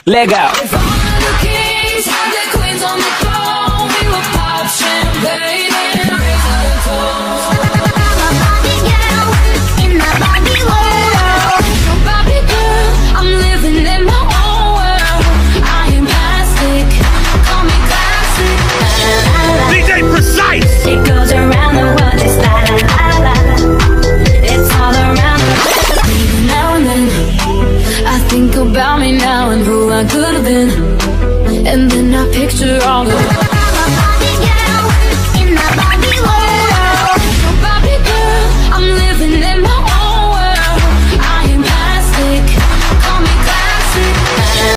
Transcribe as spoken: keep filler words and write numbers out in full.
Leg out. If all of the kings had their queens on the throne, we would pop champagne and raise our toast. I'm a Barbie girl in my Barbie world. I'm a Barbie girl, I'm living in my own world. I am plastic, call me classic. D J Precise! It goes around the world just la la la la. It's all around the world. Now and then I think about me now and who I could have been, and then I picture all the